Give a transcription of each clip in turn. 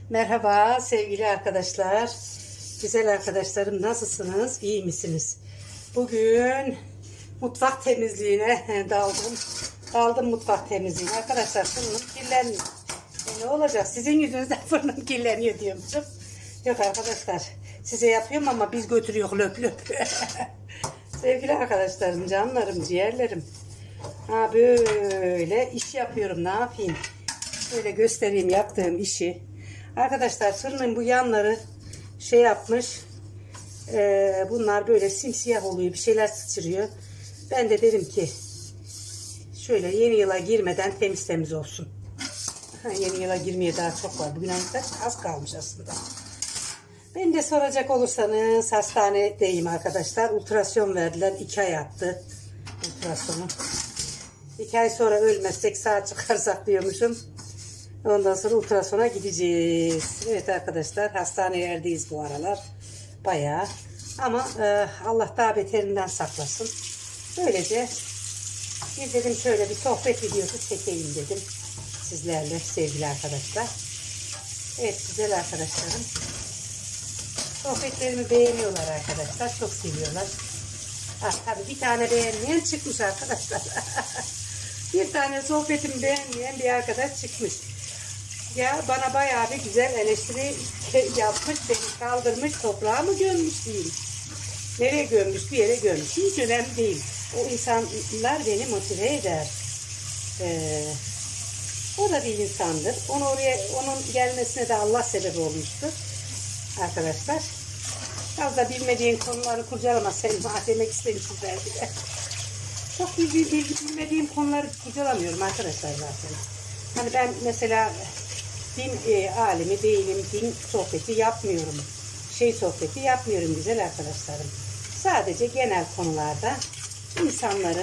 Merhaba sevgili arkadaşlar, güzel arkadaşlarım, nasılsınız, iyi misiniz? Bugün mutfak temizliğine daldım mutfak temizliğine. Arkadaşlar fırınım kirleniyor. Ne olacak, sizin yüzünüzden fırınım kirleniyor diyormuşum. Yok arkadaşlar, size yapıyorum ama biz götürüyor löp löp. Sevgili arkadaşlarım, canlarım, ciğerlerim. Böyle iş yapıyorum, ne yapayım? Böyle göstereyim yaptığım işi. Arkadaşlar fırının bu yanları şey yapmış. Bunlar böyle simsiyah oluyor. Bir şeyler sıçrıyor. Ben de dedim ki şöyle yeni yıla girmeden temiz olsun. Yeni yıla girmeye daha çok var. Bugün az kalmış aslında. Beni de soracak olursanız hastanedeyim arkadaşlar. Ultrason verdiler. 2 ay attı ultrasonu. 2 ay sonra ölmezsek sağ çıkarsak diyormuşum. Ondan sonra ultrasona gideceğiz. Evet arkadaşlar, hastanelerdeyiz bu aralar. Bayağı. Ama Allah daha beterinden saklasın. Böylece bir dedim şöyle bir sohbet videosu çekeyim dedim. Sizlerle sevgili arkadaşlar. Evet güzel arkadaşlarım. Sohbetlerimi beğeniyorlar arkadaşlar. Çok seviyorlar. Tabii bir tane beğenmeyen çıkmış arkadaşlar. Bir tane sohbetimi beğenmeyen bir arkadaş çıkmış. Ya bana bayağı bir güzel eleştiri yapmış, beni kaldırmış, toprağa mı gömmüş diyeyim. Nereye gömmüş, bir yere gömmüş. Hiç önemli değil. O insanlar beni motive eder. O da bir insandır. Onun gelmesine de Allah sebep olmuştur. Arkadaşlar. Fazla bilmediğin konuları kurcalama Selma demek istemişim belki de. Çok bilmediğim konuları kurcalamıyorum arkadaşlar zaten. Hani ben mesela din alimi değilim, din sohbeti yapmıyorum. Sohbeti yapmıyorum güzel arkadaşlarım. Sadece genel konularda insanların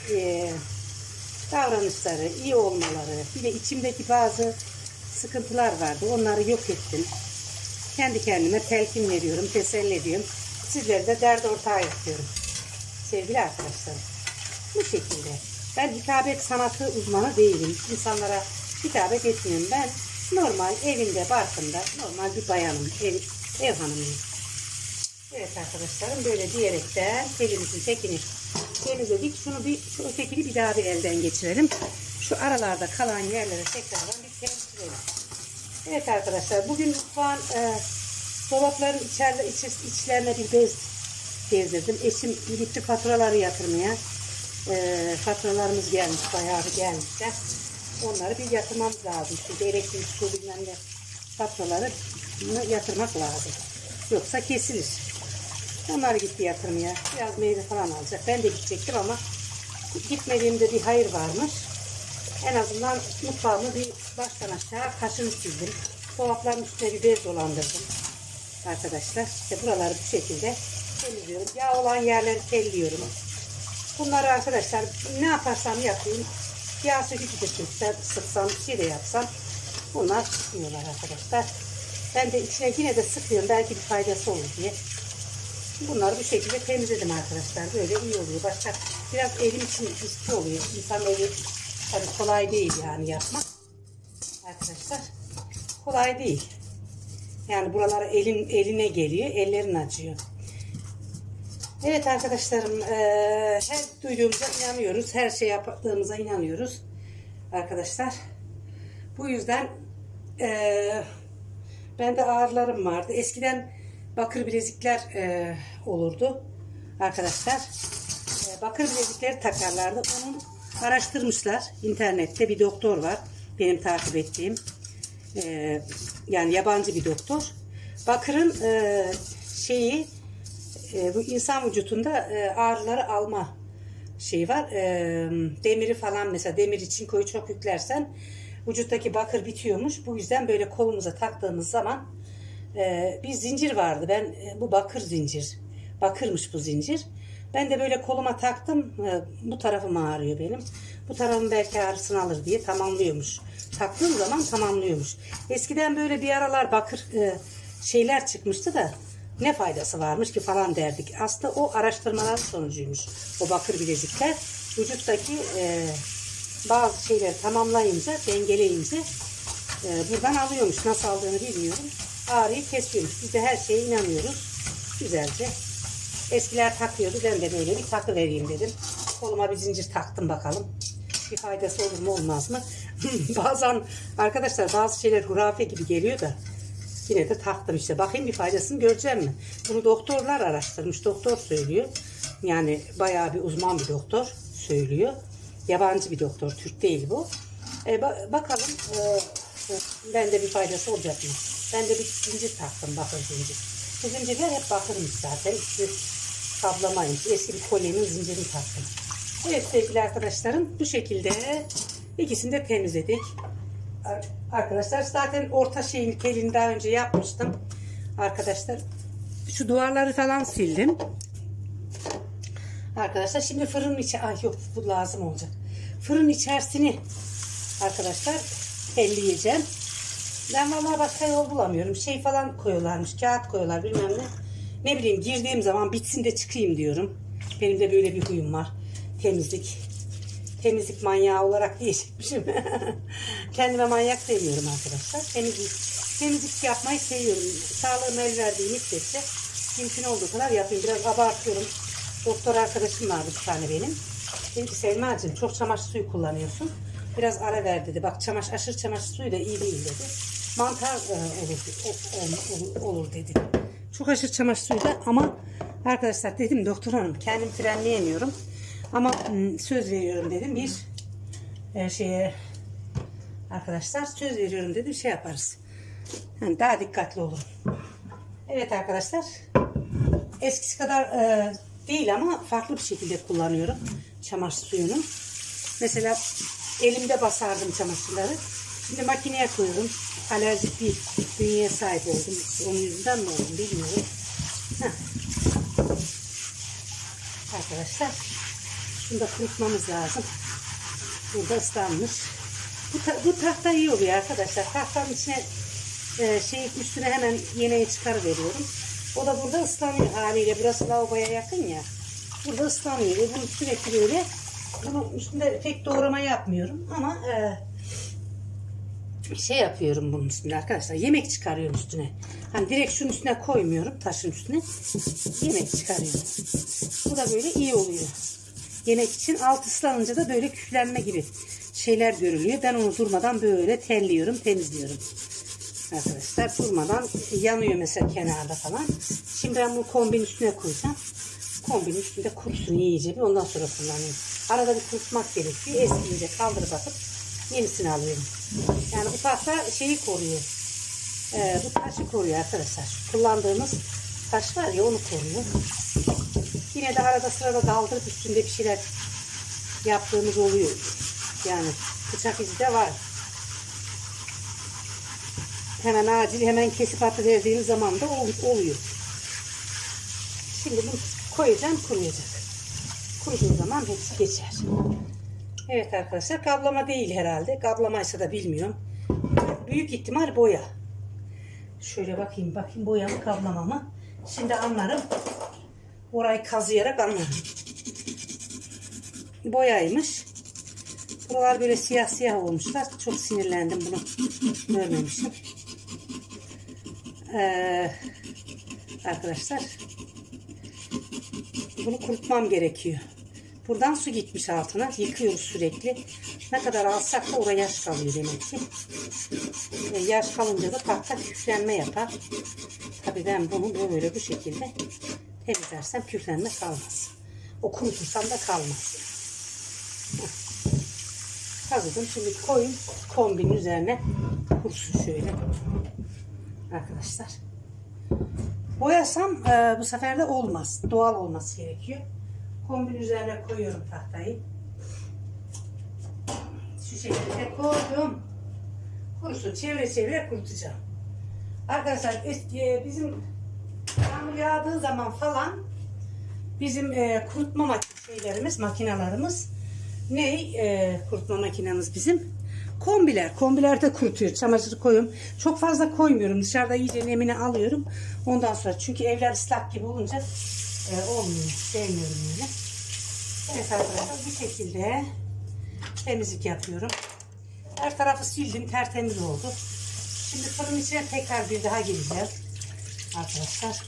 davranışları, iyi olmaları, bir de içimdeki bazı sıkıntılar vardı. Onları yok ettim. Kendi kendime telkin veriyorum, teselli ediyorum. Sizlere de dert ortağı yapıyorum. Sevgili arkadaşlarım. Bu şekilde. Ben hitabet sanatı uzmanı değilim. İnsanlara hitabet etmiyorum. Ben normal evinde, barkında normal bir bayanım. Ev hanımıyım. Evet arkadaşlarım, böyle diyerekten elimizin tekini temizledik. Şu ötekini bir daha bir elden geçirelim. Şu aralarda kalan yerlere tekrardan bir temizleyelim. Evet arkadaşlar, bugün mutfağın dolapların içlerine bir bez gezdirdim. Eşim gitti faturaları yatırmaya. Faturalarımız gelmiş, bayağı bir gelmişler. Onları bir yatırmamız lazım. Çünkü elektrik, su bilmem ne faturaları yatırmak lazım. Yoksa kesilir. Onları gitti yatırmaya. Biraz meyve falan alacak. Ben de gidecektim ama gitmediğimde bir hayır varmış. En azından mutfağımı bir baştan aşağı kaşını sildim. Dolapların üstüne bir bez dolandırdım. Arkadaşlar işte buraları bu şekilde temizliyorum. Yağ olan yerleri telliyorum. Bunları arkadaşlar ne yaparsam yapayım. Yağ sökücü de sıksam, bir şey de yapsam bunlar çıkmıyorlar arkadaşlar. Ben de içine yine de sıkıyorum. Belki bir faydası olur diye. Bunları bu şekilde temizledim arkadaşlar. Böyle iyi oluyor. Başka biraz elim için riskli oluyor. İnsan eli tabii kolay değil yani yapmak. Arkadaşlar kolay değil. Yani buralara eline geliyor. Ellerin acıyor. Evet arkadaşlarım, her duyduğumuza inanıyoruz. Her şey yaptığımıza inanıyoruz. Arkadaşlar. Bu yüzden bende ağrılarım vardı. Eskiden bakır bilezikler olurdu. Arkadaşlar. Bakır bilezikleri takarlardı. Onu araştırmışlar. İnternette bir doktor var. Benim takip ettiğim. Yani yabancı bir doktor. Bakırın bu insan vücudunda ağrıları alma şeyi var. Demiri falan, mesela demir için koyu çok yüklersen vücuttaki bakır bitiyormuş. Bu yüzden böyle kolumuza taktığımız zaman bir zincir vardı. Ben bu bakır zincir. Bakırmış bu zincir. Ben de böyle koluma taktım. Bu tarafım ağrıyor benim. Bu tarafım belki ağrısını alır diye tamamlıyormuş. Taktığım zaman tamamlıyormuş. Eskiden böyle bir aralar bakır şeyler çıkmıştı da ne faydası varmış ki falan derdik. Aslında o araştırmaların sonucuymuş. O bakır bilezikler vücuttaki bazı şeyleri tamamlayınca, dengeleyince Buradan alıyormuş. Nasıl aldığını bilmiyorum. Ağrıyı kesiyormuş. Biz de her şeye inanıyoruz. Güzelce. Eskiler takıyordu. Ben de böyle bir takı vereyim dedim. Koluma bir zincir taktım bakalım. Bir faydası olur mu olmaz mı? Bazen arkadaşlar bazı şeyler hurafe gibi geliyor da yine de taktım işte. Bakayım bir faydasını göreceğim mi? Bunu doktorlar araştırmış. Doktor söylüyor. Yani bayağı bir uzman bir doktor söylüyor. Yabancı bir doktor. Türk değil bu. Bakalım bende bir faydası olacak mı? Ben de bir zincir taktım. Bakır zincir. Bu zincirler hep bakırmış zaten. Hiç kablamaymış. Eski bir kolyenin zincirini taktım. Evet sevgili arkadaşlarım. Bu şekilde ikisini de temizledik. Arkadaşlar zaten orta şeyin telini daha önce yapmıştım. Arkadaşlar şu duvarları falan sildim. Arkadaşlar şimdi fırının içi yok bu lazım olacak. Fırın içerisini arkadaşlar elleyeceğim. Ben vallahi başka yol bulamıyorum. Şey falan koyuyorlarmış. Kağıt koyuyorlar bilmem ne. Ne bileyim girdiğim zaman bitsin de çıkayım diyorum. Benim de böyle bir huyum var. Temizlik manyağı olarak diyecekmişim. Kendime manyak demiyorum arkadaşlar. Temizlik yapmayı seviyorum. Sağlığım el verdiği müddetçe mümkün olduğu kadar yapayım. Biraz abartıyorum. Doktor arkadaşım vardı bir tane benim. Dedi ki Selma'cığım çok çamaşır suyu kullanıyorsun. Biraz ara ver dedi. Bak aşırı çamaşır suyu da iyi değil dedi. Mantar olur dedi. Çok aşırı çamaşır suyu da ama arkadaşlar dedim doktor hanım kendim frenleyemiyorum. Ama söz veriyorum dedim bir şeye arkadaşlar söz veriyorum dedim şey yaparız. Yani daha dikkatli olurum. Evet arkadaşlar eskisi kadar değil ama farklı bir şekilde kullanıyorum çamaşır suyunu. Mesela elimde basardım çamaşırları. Şimdi makineye koyuyorum. Alerjik bir bünyeye sahip oldum. Onun yüzünden mi oldum bilmiyorum. Arkadaşlar şunu da kurutmamız lazım. Burada ıslanmış. Bu tahta iyi oluyor arkadaşlar. Tahtanın içine üstüne hemen yemeği çıkarıveriyorum. O da burada ıslanıyor haliyle. Burası lavaboya yakın ya. Burada ıslanıyor. Bunu sürekli böyle bunun üstünde pek doğrama yapmıyorum ama şey yapıyorum bunun üstüne arkadaşlar. Yemek çıkarıyorum üstüne. Hani direkt şunun üstüne koymuyorum. Taşın üstüne. Yemek çıkarıyorum. Bu da böyle iyi oluyor. Yemek için alt ıslanınca da böyle küflenme gibi şeyler görülüyor. Ben onu durmadan böyle telliyorum, temizliyorum. Arkadaşlar durmadan yanıyor mesela kenarda falan. Şimdi ben bunu kombin üstüne koyacağım. Kombin üstünde kurusun iyice bir ondan sonra kullanıyorum. Arada bir kurutmak gerekiyor. Eskiyince kaldırıp atıp yenisini alıyorum. Yani bu tahta şeyi koruyor. Bu taşı koruyor arkadaşlar. Kullandığımız taş var ya onu koruyor. Yine de arada sırada daldırıp üstünde bir şeyler yaptığımız oluyor. Yani bıçak izi de var. Hemen acil hemen kesip atıverdiğimiz zaman da oluyor. Şimdi bunu koyacağım kuruyacak. Kuruduğu zaman hepsi geçer. Evet arkadaşlar kablama değil herhalde. Kablamaysa da bilmiyorum. Büyük ihtimal boya. Şöyle bakayım boya mı kablama mı? Şimdi anlarım. Orayı kazıyarak anlarım. Boyaymış. Buralar böyle siyah siyah olmuşlar. Çok sinirlendim bunu. Görmemişim. Arkadaşlar bunu kurutmam gerekiyor. Buradan su gitmiş altına. Yıkıyoruz sürekli. Ne kadar alsak da oraya yaş kalıyor demek ki. Yaş kalınca da tahta küflenme yapar. Tabii ben bunu böyle bu şekilde temizlersem küflenme kalmaz. O kurutursam da kalmaz. Kazıdım. Şimdi koyun kombinin üzerine kurusun şöyle. Arkadaşlar. Boyasam bu sefer de olmaz. Doğal olması gerekiyor. Kombin üzerine koyuyorum tahtayı. Şu şekilde koydum. Kurusun. Çevre kurutacağım. Arkadaşlar bizim yağmur yağdığı zaman falan bizim kurutma makinalarımız kurutma makinamız bizim kombiler. Kombilerde kurutuyor. Çamaşırı koyuyorum. Çok fazla koymuyorum. Dışarıda iyice nemini alıyorum. Ondan sonra çünkü evler ıslak gibi olunca olmuyor. Sevmiyorum öyle. Evet arkadaşlar bu şekilde temizlik yapıyorum. Her tarafı sildim, tertemiz oldu. Şimdi fırının içine tekrar bir daha gireceğim arkadaşlar.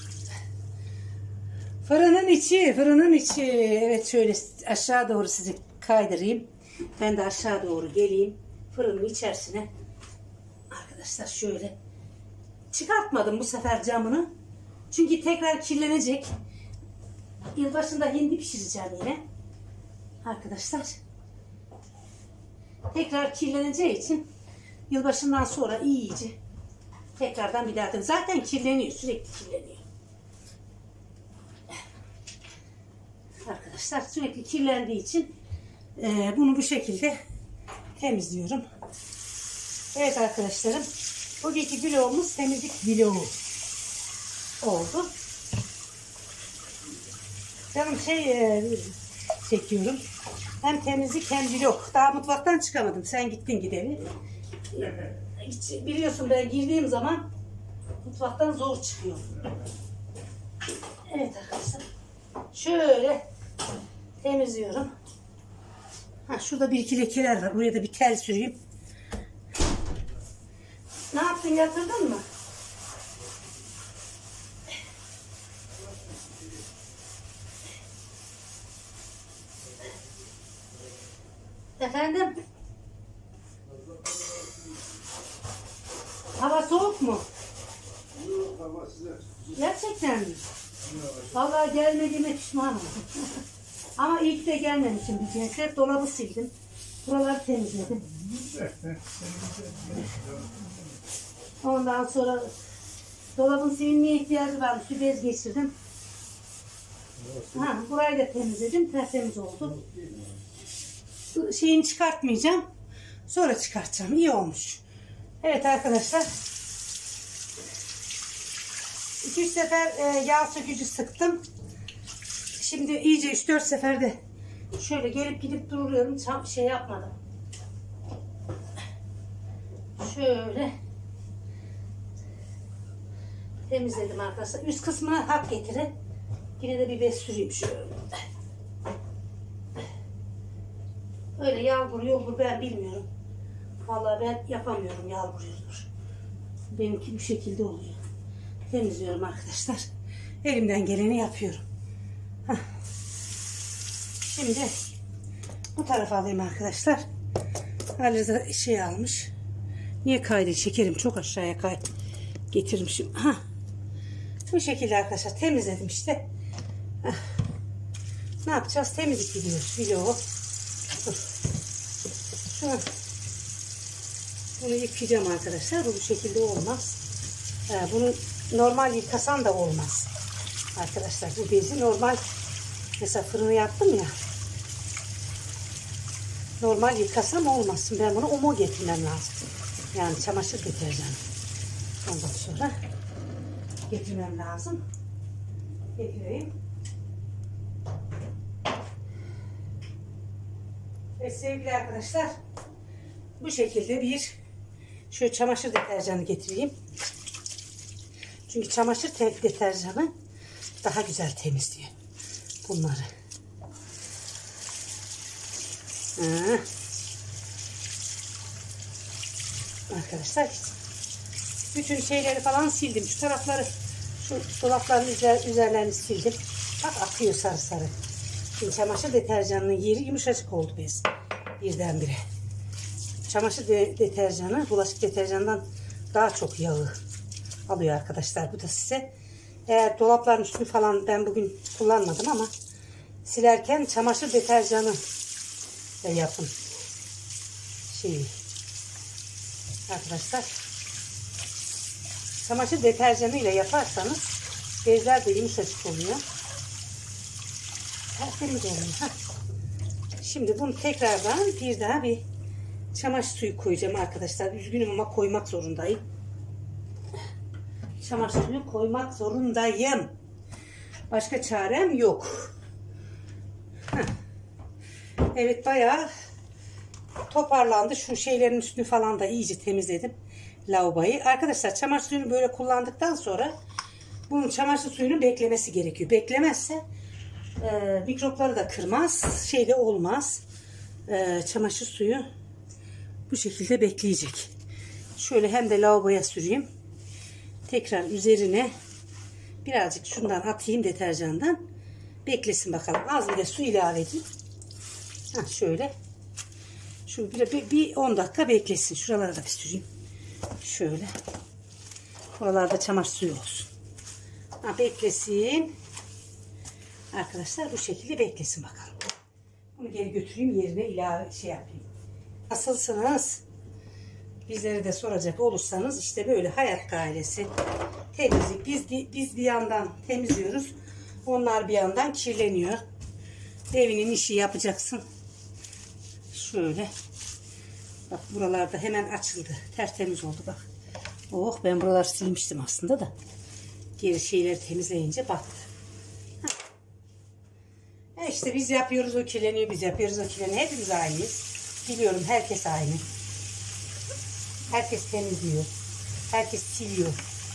Fırının içi. Evet, şöyle aşağı doğru sizi kaydırayım. Ben de aşağı doğru geleyim. Fırının içerisine. Arkadaşlar şöyle. Çıkartmadım bu sefer camını. Çünkü tekrar kirlenecek. Yılbaşında hindi pişireceğim yine. Arkadaşlar. Tekrar kirleneceği için yılbaşından sonra iyice tekrardan bir daha. Zaten kirleniyor. Sürekli kirleniyor. Arkadaşlar sürekli kirlendiği için bunu bu şekilde temizliyorum. Evet arkadaşlarım. Bugünkü vlogumuz temizlik vlogu oldu. Canım çekiyorum. Hem temizlik hem vlog. Daha mutfaktan çıkamadım. Sen gittin gideli. Biliyorsun ben girdiğim zaman mutfaktan zor çıkıyorum. Evet arkadaşlar. Şöyle temizliyorum. Şurada bir iki lekeler var. Buraya da bir tel süreyim. Ne yaptın? Yatırdın mı? Efendim? Hava soğuk mu? Hava sıcak. Gerçekten mi? Vallahi gelmediğime pişmanım. Ama iyi ki de gelmemişim. Hep dolabı sildim. Buraları temizledim. Ondan sonra dolabın silinmeye ihtiyacı varmış. Bir bez geçirdim. Burayı da temizledim. Tertemiz oldu. Şeyini çıkartmayacağım. Sonra çıkartacağım. İyi olmuş. Evet arkadaşlar. 2-3 sefer yağ sökücü sıktım. Şimdi iyice 3-4 seferde şöyle gelip gidip duruyorum. Şey yapmadım. Şöyle temizledim arkadaşlar. Üst kısmına hak getire. Yine de bir bez süreyim şöyle. Öyle yağmur ben bilmiyorum. Vallahi ben yapamıyorum yağmur. Benimki bu şekilde oluyor. Temizliyorum arkadaşlar. Elimden geleni yapıyorum. Şimdi bu tarafa alayım arkadaşlar. Ali da almış. Niye kaydı? Şekerim çok aşağıya getirmişim. Bu şekilde arkadaşlar temizledim işte. Ne yapacağız? Temizlik gidiyoruz. Vlogu. Bunu yıkayacağım arkadaşlar. Bu şekilde olmaz. Bunu normal yıkasan da olmaz. Arkadaşlar bu bezi normal, mesela fırını yaptım ya. Normal yıkasam olmasın. Ben bunu omo getirmem lazım. Yani çamaşır deterjanı. Ondan sonra getirmem lazım. Getireyim. Evet sevgili arkadaşlar. Bu şekilde bir şöyle çamaşır deterjanı getireyim. Çünkü çamaşır deterjanı daha güzel temizliyor bunları. Arkadaşlar bütün şeyleri falan sildim. Şu tarafları, şu dolapların üzerlerini sildim. Bak akıyor sarı sarı. Şimdi çamaşır deterjanının yeri yumuşacık oldu bez. Birdenbire. Çamaşır deterjanı bulaşık deterjanından daha çok yağı alıyor arkadaşlar. Bu da size, eğer dolapların üstünü falan ben bugün kullanmadım ama silerken çamaşır deterjanı yapın arkadaşlar. Çamaşır deterjanı ile yaparsanız bezler de yumuşacık oluyor. Tertemiz oluyor. Şimdi bunu tekrardan bir daha bir çamaşır suyu koyacağım arkadaşlar. Üzgünüm ama koymak zorundayım. Çamaşır suyu koymak zorundayım. Başka çarem yok. Evet bayağı toparlandı. Şu şeylerin üstünü falan da iyice temizledim. Lavaboyu. Arkadaşlar çamaşır suyunu böyle kullandıktan sonra bunun çamaşır suyunun beklemesi gerekiyor. Beklemezse mikropları da kırmaz. Olmaz. Çamaşır suyu Bu şekilde bekleyecek. Şöyle hem de lavaboya süreyim. Tekrar üzerine birazcık şundan atayım, deterjandan. Beklesin bakalım. Az bir de su ilave edeyim. Şöyle. Şu bir 10 dakika beklesin. Şuralara da bir süreyim. Şöyle. Buralarda çamaşır suyu olsun. Beklesin. Arkadaşlar bu şekilde beklesin bakalım. Bunu geri götüreyim, yerine ilave yapayım. Nasılsınız? Bizleri de soracak olursanız işte böyle hayat gailesi. Temizlik. Biz bir yandan temizliyoruz. Onlar bir yandan kirleniyor. Evinin işi yapacaksın. Şöyle. Bak buralarda hemen açıldı. Tertemiz oldu bak. Oh, ben buraları silmiştim aslında da. Geri şeyleri temizleyince baktı. İşte biz yapıyoruz, o kirleniyor, biz yapıyoruz, o kirleniyor. Hepimiz aynıyız. Biliyorum, herkes aynı. Herkes temizliyor. Herkes siliyor.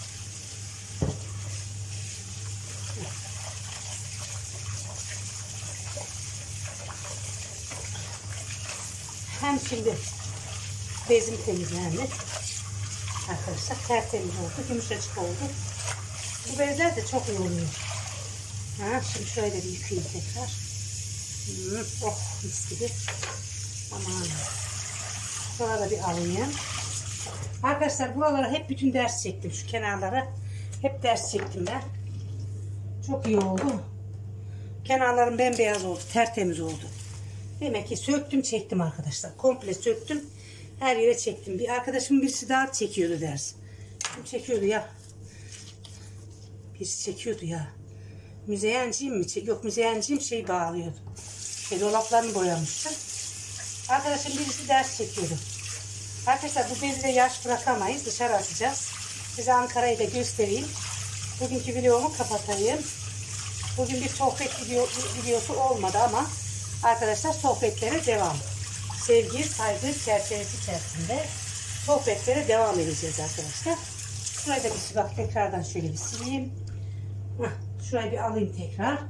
Hem şimdi bezim temizlendi. Arkadaşlar tertemiz oldu. Yumuşacık oldu. Bu bezler de çok iyi oluyor. Şimdi şöyle bir yıkayayım tekrar. Oh, mis gibi. Aman. Şuraları bir alayım. Arkadaşlar buralara hep bütün ders çektim. Şu kenarlara hep ders çektim ben. Çok iyi oldu. Kenarlarım bembeyaz oldu. Tertemiz oldu. Demek ki söktüm çektim arkadaşlar. Komple söktüm. Her yere çektim. Bir arkadaşımın birisi daha çekiyordu ders. Kim çekiyordu ya? Birisi çekiyordu ya. Müzeyyenciğim mi? Yok, müzeyyenciğim bağlıyordu. Dolaplarını boyamıştı. Arkadaşım birisi ders çekiyordu. Arkadaşlar bu bezi de yaş bırakamayız. Dışarı atacağız. Size Ankara'yı da göstereyim. Bugünkü videomu kapatayım. Bugün bir sohbet videosu olmadı ama arkadaşlar sohbetlere devam. Sevgi, saygı çerçevesi içerisinde sohbetlere devam edeceğiz arkadaşlar. Şurayı da bir bak, tekrardan şöyle bir sileyim. Şurayı bir alayım tekrar.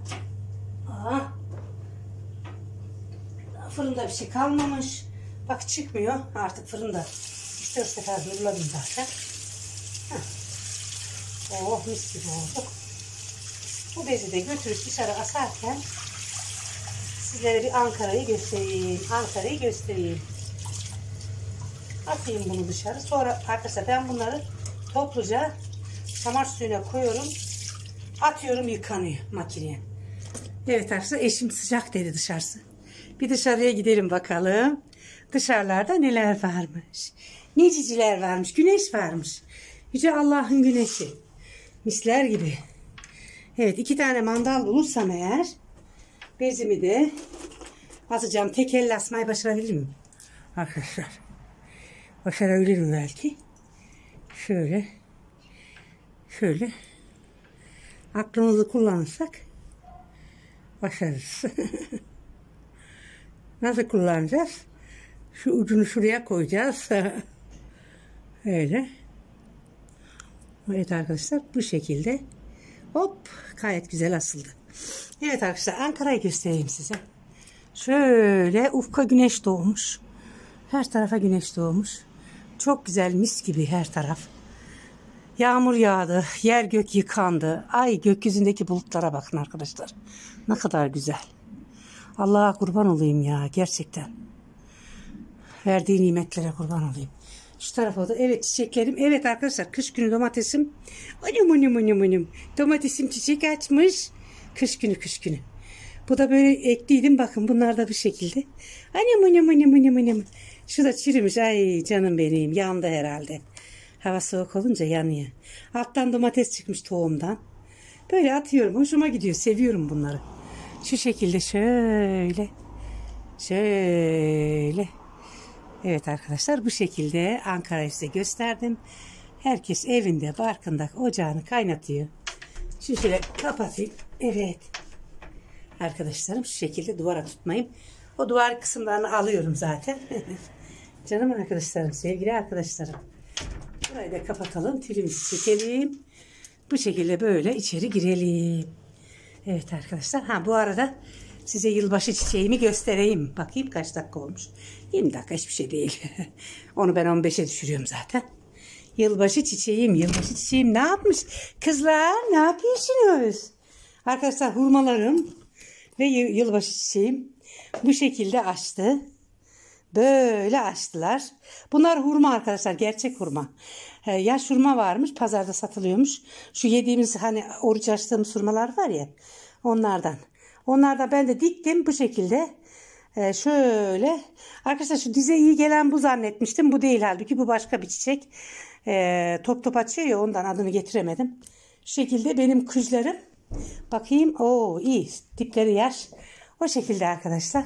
Fırında bir şey kalmamış. Bak çıkmıyor. Artık fırında 3-4 sefer duruladım zaten. Oh, mis gibi oldu. Bu bezi de götürüp dışarı asarken sizlere bir Ankara'yı göstereyim. Atayım bunu dışarı. Sonra arkadaşlar ben bunları topluca çamaşır suyuna koyuyorum. Atıyorum, yıkanıyor makineye. Evet arkadaşlar, eşim sıcak dedi dışarısı. Bir dışarıya gidelim bakalım. Dışarılarda neler varmış. Neciciler varmış. Güneş varmış. Yüce Allah'ın güneşi. Misler gibi. Evet, 2 tane mandal bulursam eğer bezimi de asacağım. Tek elle asmayı başarabilir miyim? Arkadaşlar. Başarabilirim belki. Şöyle. Aklımızı kullanırsak başarırız. Nasıl kullanacağız? Şu ucunu şuraya koyacağız. Öyle. Evet arkadaşlar, bu şekilde. Hop, gayet güzel asıldı. Evet arkadaşlar, Ankara'yı göstereyim size. Şöyle ufka güneş doğmuş. Her tarafa güneş doğmuş. Çok güzel, mis gibi her taraf. Yağmur yağdı, yer gök yıkandı. Ay, gökyüzündeki bulutlara bakın arkadaşlar. Ne kadar güzel. Allah'a kurban olayım ya, gerçekten. Verdiği nimetlere kurban olayım. Şu tarafa da evet çiçeklerim. Evet arkadaşlar, kış günü domatesim. Anam. Domatesim çiçek açmış. Kış günü. Bu da böyle ekliydim. Bakın bunlar da bu şekilde. Anam. Şu da çürümüş. Ay canım benim. Yandı herhalde. Hava soğuk olunca yanıyor. Alttan domates çıkmış tohumdan. Böyle atıyorum. Hoşuma gidiyor. Seviyorum bunları. Şu şekilde şöyle. Evet arkadaşlar, bu şekilde Ankara'yı size gösterdim. Herkes evinde, barkında ocağını kaynatıyor. Şu şöyle kapatayım. Evet. Arkadaşlarım, şu şekilde duvara tutmayayım. O duvar kısımlarını alıyorum zaten. Canım arkadaşlarım, sevgili arkadaşlarım. Burayı da kapatalım. Tülümüzü çekelim. Bu şekilde böyle içeri girelim. Evet arkadaşlar. Bu arada size yılbaşı çiçeğimi göstereyim. Bakayım kaç dakika olmuş. 20 dakika hiçbir şey değil. Onu ben 15'e düşürüyorum zaten. Yılbaşı çiçeğim ne yapmış? Kızlar ne yapıyorsunuz? Arkadaşlar hurmalarım ve yılbaşı çiçeğim bu şekilde açtı. Böyle açtılar. Bunlar hurma arkadaşlar, gerçek hurma. Yaş hurma varmış, pazarda satılıyormuş. Şu yediğimiz hani oruç açtığımız hurmalar var ya, onlardan. Onlardan ben de diktim bu şekilde. Şöyle. Arkadaşlar şu dize iyi gelen bu zannetmiştim. Bu değil halbuki, bu başka bir çiçek. Top top açıyor ya, ondan adını getiremedim. Şu şekilde benim kuşlarım. Bakayım. Oo iyi. Dipleri yaş. O şekilde arkadaşlar.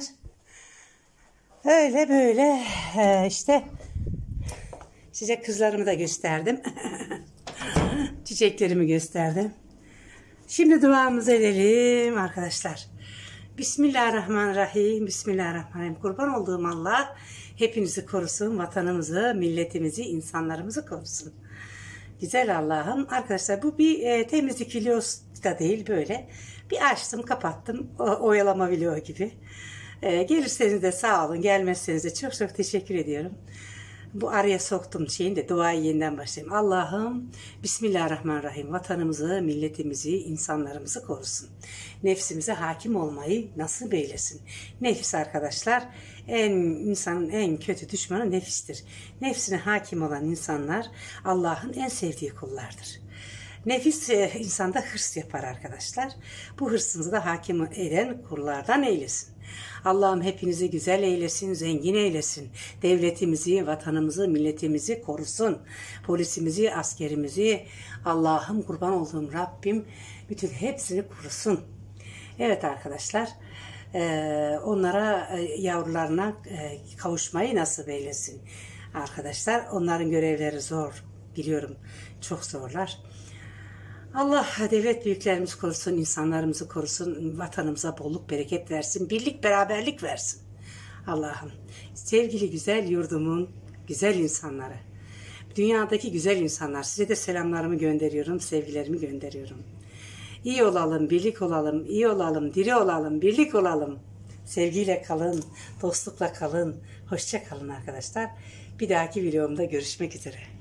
Öyle böyle işte size kızlarımı da gösterdim. Çiçeklerimi gösterdim. Şimdi duamızı edelim arkadaşlar. Bismillahirrahmanirrahim. Bismillahirrahmanirrahim. Kurban olduğum Allah hepinizi korusun. Vatanımızı, milletimizi, insanlarımızı korusun. Güzel Allah'ım. Arkadaşlar bu bir temizlik videosu da değil, böyle. Bir açtım kapattım. Oyalama video gibi. Gelirseniz de sağ olun. Gelmezseniz de çok çok teşekkür ediyorum. Bu araya soktum şeyin de duayı yeniden başlayayım. Allah'ım Bismillahirrahmanirrahim. Vatanımızı, milletimizi, insanlarımızı korusun. Nefsimize hakim olmayı nasip eylesin. Nefis arkadaşlar, insanın en kötü düşmanı nefistir. Nefsine hakim olan insanlar Allah'ın en sevdiği kullardır. Nefis insanda hırs yapar arkadaşlar. Bu hırsınızı da hakim eden kullardan eylesin. Allah'ım hepinizi güzel eylesin, zengin eylesin. Devletimizi, vatanımızı, milletimizi korusun. Polisimizi, askerimizi, Allah'ım kurban olduğum Rabbim bütün hepsini korusun. Evet arkadaşlar, onlara, yavrularına kavuşmayı nasip eylesin. Arkadaşlar onların görevleri zor, biliyorum, çok zorlar. Allah devlet büyüklerimizi korusun, insanlarımızı korusun, vatanımıza bolluk bereket versin, birlik beraberlik versin. Allah'ım sevgili güzel yurdumun güzel insanları, dünyadaki güzel insanlar, size de selamlarımı gönderiyorum, sevgilerimi gönderiyorum. İyi olalım, birlik olalım, iyi olalım, diri olalım, birlik olalım. Sevgiyle kalın, dostlukla kalın, hoşça kalın arkadaşlar. Bir dahaki videomda görüşmek üzere.